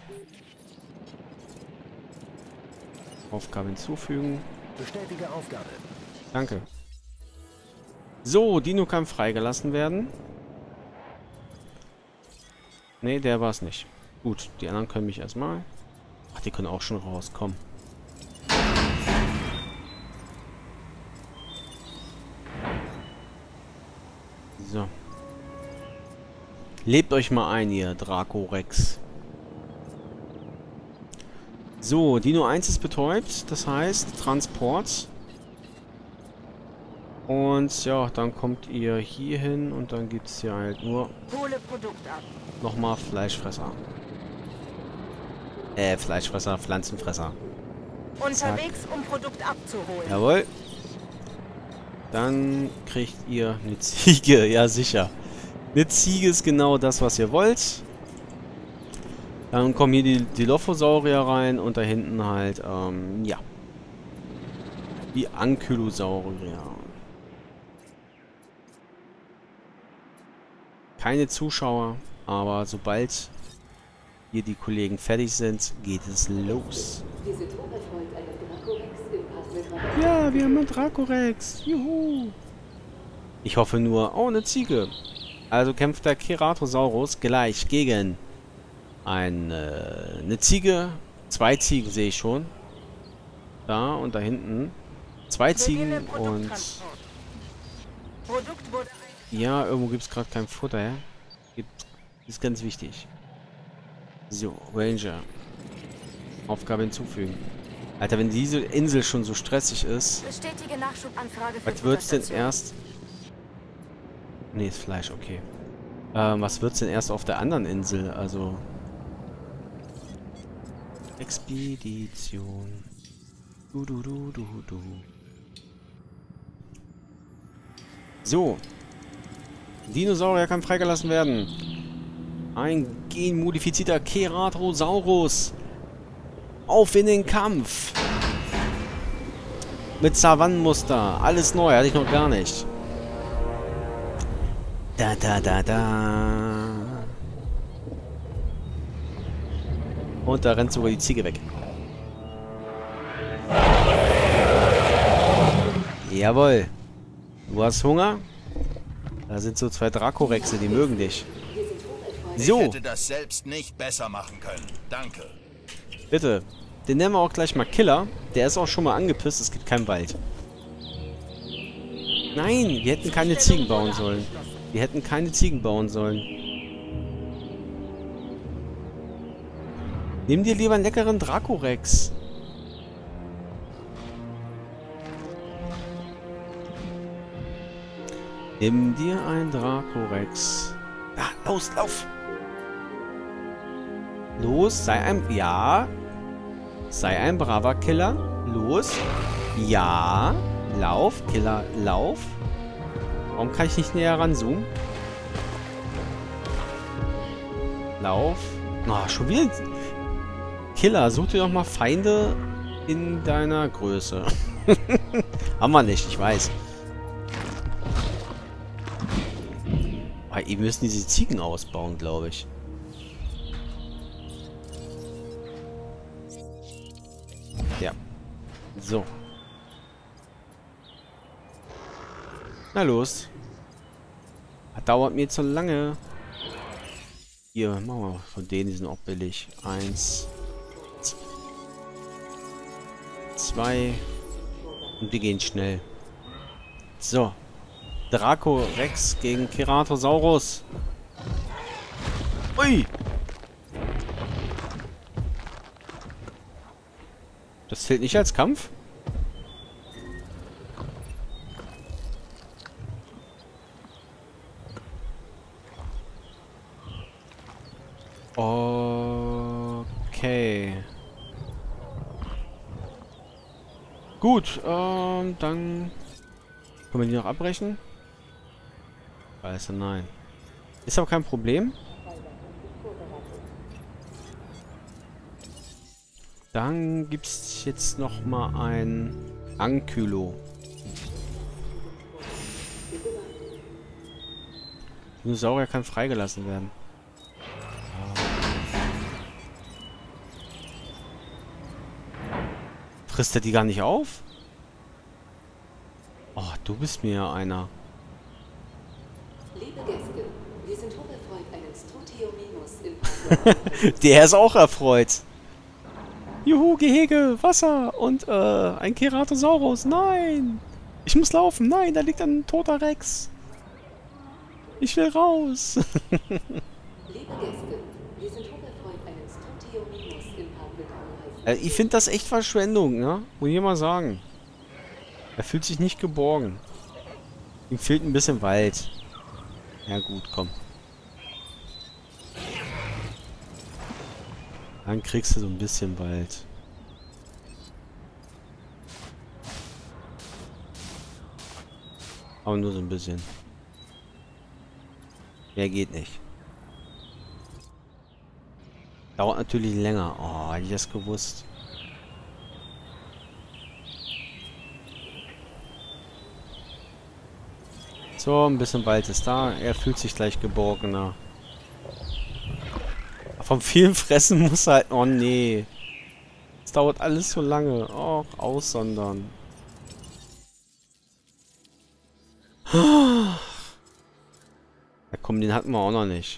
Speaker 1: Aufgabe hinzufügen.
Speaker 7: Bestätige Aufgabe.
Speaker 1: Danke. So, Dino kann freigelassen werden. Nee, der war es nicht. Gut, die anderen können mich erstmal. Ach, die können auch schon raus. Komm. So. Lebt euch mal ein, ihr Dracorex. So, Dino 1 ist betäubt. Das heißt, Transport. Und ja, dann kommt ihr hier hin und dann gibt es hier halt nur nochmal Fleischfresser. Fleischfresser, Pflanzenfresser.
Speaker 3: Unterwegs, um Produkt abzuholen.
Speaker 1: Jawohl. Dann kriegt ihr eine Ziege, ja sicher. Eine Ziege ist genau das, was ihr wollt. Dann kommen hier die Dilophosaurier rein und da hinten halt, ja. Die Ankylosaurier. Keine Zuschauer, aber sobald hier die Kollegen fertig sind, geht es los. Ja, wir haben einen Dracorex. Juhu. Ich hoffe nur... Oh, eine Ziege. Also kämpft der Ceratosaurus gleich gegen eine Ziege. 2 Ziegen sehe ich schon. Da und da hinten. 2 Ziegen und... Ja, irgendwo gibt es gerade kein Futter. Ist ganz wichtig. So, Ranger. Aufgabe hinzufügen. Alter, wenn diese Insel schon so stressig ist.
Speaker 3: Bestätige Nachschubanfrage für
Speaker 1: Was wird's denn erst? Nee, ist Fleisch, okay. Was wird's denn erst auf der anderen Insel? Also. Expedition. Du. So. Dinosaurier kann freigelassen werden. Ein genmodifizierter Ceratosaurus. Auf in den Kampf. Mit Savannenmuster. Alles neu, hatte ich noch gar nicht. Da. Und da rennt sogar die Ziege weg. Jawohl. Du hast Hunger? Da sind so 2 Dracorexe, die mögen dich. So.
Speaker 6: Ich hätte das selbst nicht besser machen können. Danke.
Speaker 1: Bitte. Den nennen wir auch gleich mal Killer. Der ist auch schon mal angepisst, es gibt keinen Wald. Nein, wir hätten keine Ziegen bauen sollen. Wir hätten keine Ziegen bauen sollen. Nimm dir lieber einen leckeren Dracorex. Nimm dir einen Dracorex. Ah, los, lauf! Los, sei ein... Ja. Sei ein braver Killer. Los. Ja. Lauf, Killer, lauf. Warum kann ich nicht näher ranzoomen? Lauf. Ah, schon wieder... Killer, such dir doch mal Feinde in deiner Größe. Haben wir nicht, ich weiß. Aber wir müssen diese Ziegen ausbauen, glaube ich. Ja. So. Na los. Das dauert mir zu lange. Hier, machen wir von denen, die sind auch billig. 1, 2. Und die gehen schnell. So. Dracorex gegen Ceratosaurus. Ui! Das zählt nicht als Kampf? Okay. Gut, dann können wir die noch abbrechen. Scheiße, nein. Ist aber kein Problem. Dann gibt es jetzt noch mal ein Ankylo. Dinosaurier kann freigelassen werden. Frisst er die gar nicht auf? Oh, du bist mir ja einer.
Speaker 8: Liebe Gäste, wir sind hocherfreut, einen Strutiomimus im
Speaker 1: Der ist auch erfreut. Juhu, Gehege, Wasser und ein Ceratosaurus. Nein! Ich muss laufen. Nein, da liegt ein toter Rex. Ich will raus.
Speaker 8: Liebe Gäste, wir sind hocherfreut, einen Strutiomimus im Park willkommen heißen.
Speaker 1: Ich finde das echt Verschwendung, ne? Muss ich mal sagen. Er fühlt sich nicht geborgen. Ihm fehlt ein bisschen Wald. Ja gut, komm. Dann kriegst du so ein bisschen Wald. Aber nur so ein bisschen. Mehr geht nicht. Dauert natürlich länger. Oh, hätte ich das gewusst. So, ein bisschen Wald ist da. Er fühlt sich gleich geborgener. Vom vielen Fressen muss er halt... Oh nee. Es dauert alles so lange. Oh, aussondern. Ja komm, den hatten wir auch noch nicht.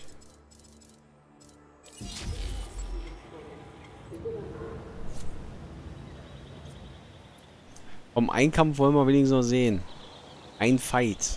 Speaker 1: Vom Einkampf wollen wir wenigstens noch sehen. Ein Fight.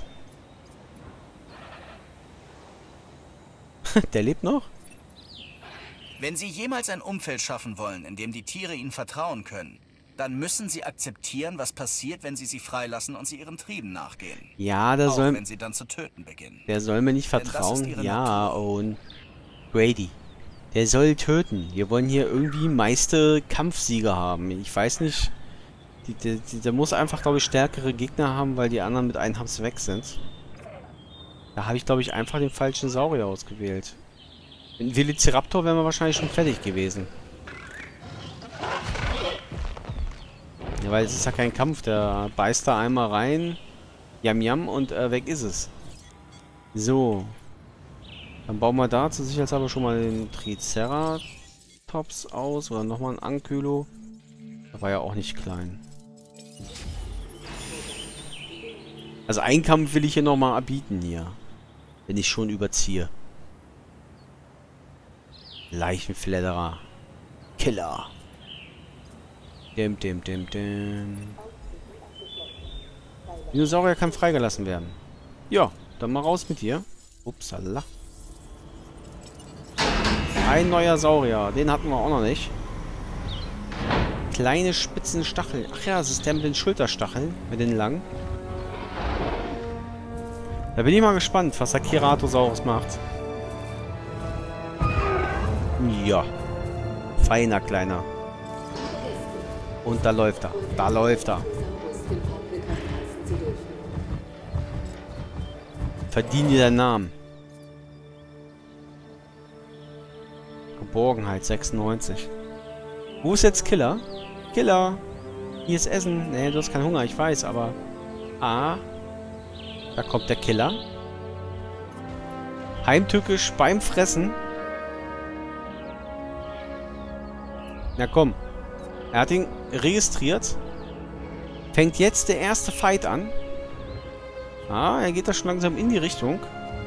Speaker 1: Der lebt noch?
Speaker 10: Wenn Sie jemals ein Umfeld schaffen wollen, in dem die Tiere Ihnen vertrauen können, dann müssen Sie akzeptieren, was passiert, wenn Sie sie freilassen und sie ihren Trieben nachgehen.
Speaker 1: Ja, der
Speaker 10: auch
Speaker 1: soll...
Speaker 10: wenn sie dann zu töten beginnen.
Speaker 1: Der soll mir nicht vertrauen. Ja, und... Grady. Der soll töten. Wir wollen hier irgendwie meiste Kampfsieger haben. Ich weiß nicht... Der muss einfach, glaube ich, stärkere Gegner haben, weil die anderen mit einem Haps weg sind. Da habe ich, glaube ich, einfach den falschen Saurier ausgewählt. Mit dem Velociraptor wären wir wahrscheinlich schon fertig gewesen. Ja, weil es ist ja kein Kampf. Der beißt da einmal rein. Yam Yam und weg ist es. So. Dann bauen wir da zur Sicherheitshalber schon mal den Triceratops aus. Oder nochmal ein Ankylo. Der war ja auch nicht klein. Also einen Kampf will ich hier nochmal erbieten hier. Wenn ich schon überziehe. Leichenfledderer. Killer. Dim. Dinosaurier kann freigelassen werden. Ja, dann mal raus mit dir. Upsala. Ein neuer Saurier. Den hatten wir auch noch nicht. Kleine spitzen Stacheln. Ach ja, das ist der mit den Schulterstacheln. Mit den langen. Da bin ich mal gespannt, was der Ceratosaurus macht. Ja. Feiner Kleiner. Und da läuft er. Da läuft er. Verdien dir deinen Namen. Geborgenheit 96. Wo ist jetzt Killer? Killer! Hier ist Essen. Nee, du hast keinen Hunger, ich weiß, aber... Ah. Da kommt der Killer. Heimtückisch beim Fressen. Na komm. Er hat ihn registriert. Fängt jetzt der erste Fight an. Ah, er geht da schon langsam in die Richtung.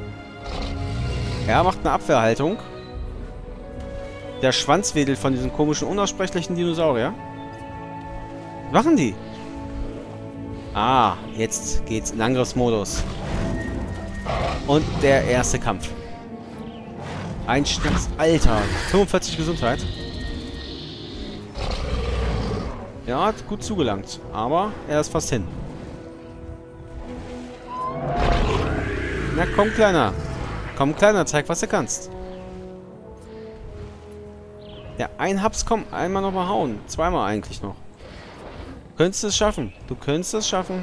Speaker 1: Er macht eine Abwehrhaltung. Der Schwanz wedelt von diesem komischen, unaussprechlichen Dinosaurier. Was machen die? Ah, jetzt geht's in Angriffsmodus. Und der erste Kampf. Ein Schnapps. Alter, 45 Gesundheit. Er hat gut zugelangt. Aber er ist fast hin. Na komm, Kleiner. Komm, Kleiner, zeig, was du kannst. Ja, ein Haps, komm. Einmal nochmal hauen. Zweimal eigentlich noch. Du könntest es schaffen. Du könntest es schaffen.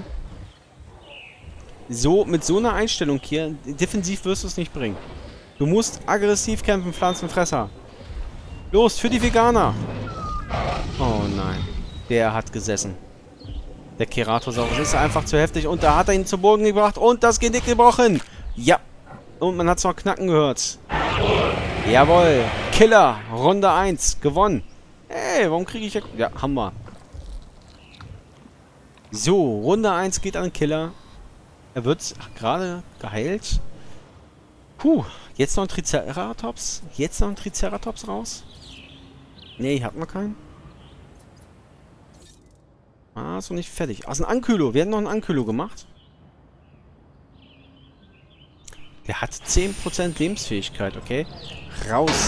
Speaker 1: So, mit so einer Einstellung hier, defensiv wirst du es nicht bringen. Du musst aggressiv kämpfen, Pflanzenfresser. Los, für die Veganer. Oh nein. Der hat gesessen. Der Keratosaurus ist einfach zu heftig. Und da hat er ihn zu Boden gebracht. Und das Genick gebrochen. Ja. Und man hat es noch knacken gehört. Jawohl. Killer. Runde 1. Gewonnen. Ey, warum kriege ich... Ja, haben wir. So, Runde 1 geht an Killer. Er wird gerade geheilt. Puh, jetzt noch ein Triceratops. Jetzt noch ein Triceratops raus. Nee, hatten wir keinen. Ah, ist noch nicht fertig. Ah, ist ein Ankylo. Wir hatten noch einen Ankylo gemacht. Der hat 10% Lebensfähigkeit, okay. Raus.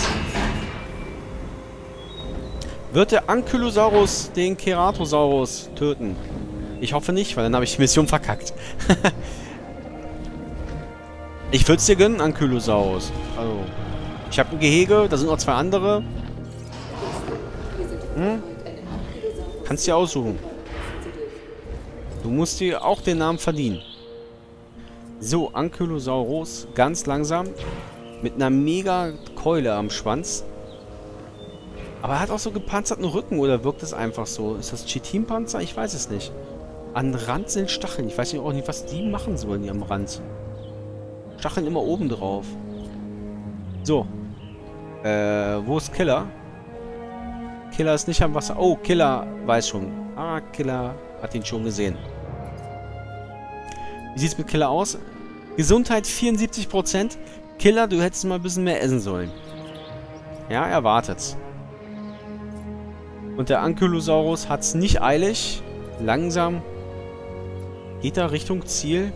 Speaker 1: Wird der Ankylosaurus den Keratosaurus töten? Ich hoffe nicht, weil dann habe ich die Mission verkackt. Ich würde es dir gönnen, Ankylosaurus. Also, ich habe ein Gehege, da sind noch 2 andere. Kannst dir aussuchen. Du musst dir auch den Namen verdienen. So, Ankylosaurus, ganz langsam. Mit einer mega Keule am Schwanz. Aber er hat auch so gepanzerten Rücken, oder wirkt es einfach so? Ist das Chitin-Panzer? Ich weiß es nicht. An Rand sind Stacheln. Ich weiß auch nicht, was die machen sollen hier am Rand. Stacheln immer oben drauf. So. Wo ist Killer? Killer ist nicht am Wasser. Oh, Killer weiß schon. Ah, Killer hat ihn schon gesehen. Wie sieht es mit Killer aus? Gesundheit 74%. Killer, du hättest mal ein bisschen mehr essen sollen. Ja, er wartet. Und der Ankylosaurus hat es nicht eilig. Langsam. Geht er Richtung Ziel?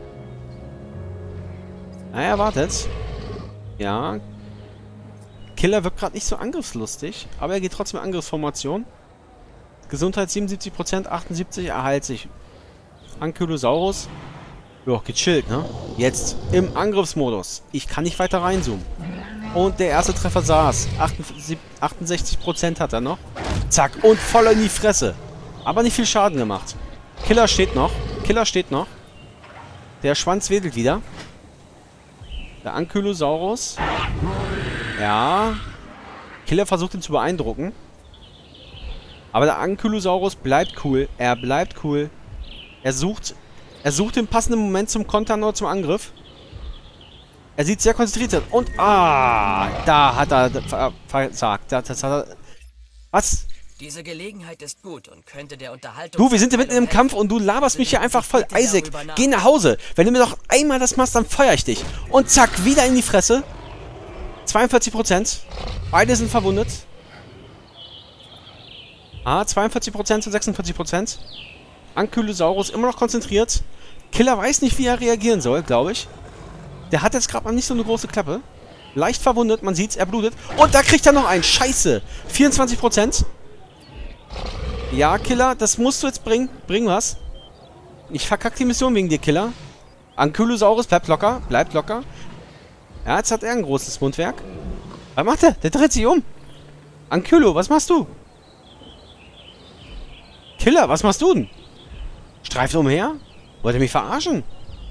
Speaker 1: Na, er wartet. Ja. Killer wirkt gerade nicht so angriffslustig, aber er geht trotzdem in Angriffsformation. Gesundheit 77%, 78%, er heilt sich. Ankylosaurus. Ja, gechillt, ne? Jetzt im Angriffsmodus. Ich kann nicht weiter reinzoomen. Und der erste Treffer saß. 68% hat er noch. Zack, und voll in die Fresse. Aber nicht viel Schaden gemacht. Killer steht noch. Killer steht noch. Der Schwanz wedelt wieder. Der Ankylosaurus. Ja. Killer versucht ihn zu beeindrucken. Aber der Ankylosaurus bleibt cool. Er bleibt cool. Er sucht den passenden Moment zum Kontern oder zum Angriff. Er sieht sehr konzentriert aus. Und, da hat er versagt. Was?
Speaker 2: Diese Gelegenheit ist gut und könnte der Unterhaltung...
Speaker 1: Du, wir sind ja mitten im Kampf und du laberst mich hier einfach voll. Isaac, geh nach Hause. Wenn du mir noch einmal das machst, dann feuer ich dich. Und zack, wieder in die Fresse. 42%. Beide sind verwundet. 42% zu 46%. Ankylosaurus immer noch konzentriert. Killer weiß nicht, wie er reagieren soll, glaube ich. Der hat jetzt gerade mal nicht so eine große Klappe. Leicht verwundet, man sieht's, er blutet. Und da kriegt er noch einen. Scheiße. 24%. Ja, Killer, das musst du jetzt bringen. Bring was. Ich verkack die Mission wegen dir, Killer. Ankylosaurus, bleibt locker. Bleibt locker. Ja, jetzt hat er ein großes Mundwerk. Was macht er? Der dreht sich um. Ankylo, was machst du? Killer, was machst du denn? Streift umher? Wollt ihr mich verarschen?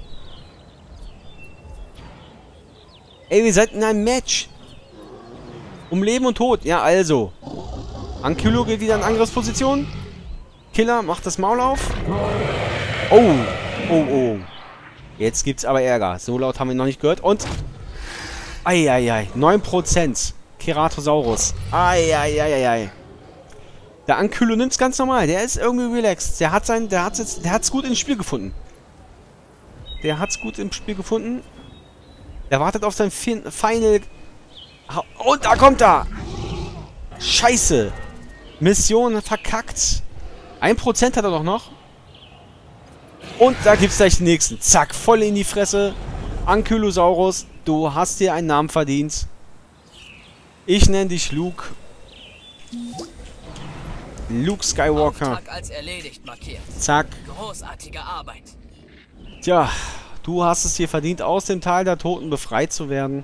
Speaker 1: Ey, wir seid in einem Match. Um Leben und Tod. Ja, also. Ankylo geht wieder in Angriffsposition. Killer macht das Maul auf. Oh. Oh, oh. Jetzt gibt's aber Ärger. So laut haben wir ihn noch nicht gehört. Und... Eieiei. 9%. Keratosaurus. Eieiei. Der Ankylo nimmt's ganz normal. Der ist irgendwie relaxed. Der hat's gut ins Spiel gefunden. Der hat's gut im Spiel gefunden. Der wartet auf sein Final... Und da kommt er! Scheiße! Mission verkackt. 1% hat er doch noch. Und da gibt's gleich den nächsten. Zack, voll in die Fresse. Ankylosaurus, du hast dir einen Namen verdient. Ich nenne dich Luke. Luke Skywalker.
Speaker 2: Auftrag als erledigt markiert.
Speaker 1: Zack.
Speaker 2: Großartige Arbeit.
Speaker 1: Tja, du hast es dir verdient, aus dem Tal der Toten befreit zu werden.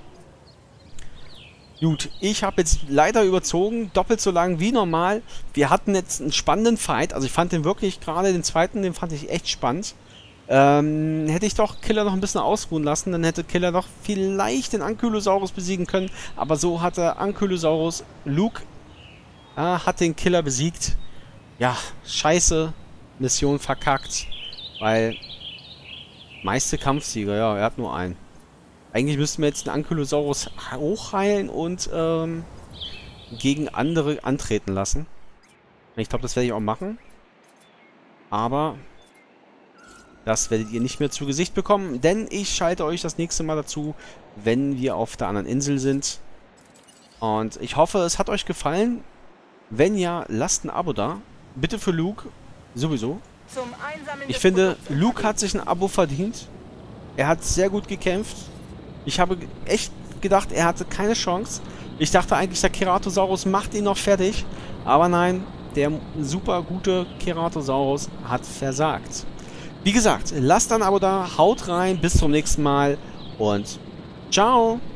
Speaker 1: Gut, ich habe jetzt leider überzogen, doppelt so lang wie normal. Wir hatten jetzt einen spannenden Fight, also ich fand den wirklich, gerade den zweiten, den fand ich echt spannend. Hätte ich doch Killer noch ein bisschen ausruhen lassen, dann hätte Killer doch vielleicht den Ankylosaurus besiegen können. Aber so hat der Ankylosaurus, Luke, hat den Killer besiegt. Ja, scheiße, Mission verkackt, weil meiste Kampfsieger, ja, er hat nur einen. Eigentlich müssten wir jetzt den Ankylosaurus hochheilen und gegen andere antreten lassen. Ich glaube, das werde ich auch machen. Aber das werdet ihr nicht mehr zu Gesicht bekommen, denn ich schalte euch das nächste Mal dazu, wenn wir auf der anderen Insel sind. Und ich hoffe, es hat euch gefallen. Wenn ja, lasst ein Abo da. Bitte für Luke, sowieso. Ich finde, Luke hat sich ein Abo verdient. Er hat sehr gut gekämpft. Ich habe echt gedacht, er hatte keine Chance. Ich dachte eigentlich, der Ceratosaurus macht ihn noch fertig. Aber nein, der super gute Ceratosaurus hat versagt. Wie gesagt, lasst ein Abo da, haut rein, bis zum nächsten Mal und ciao!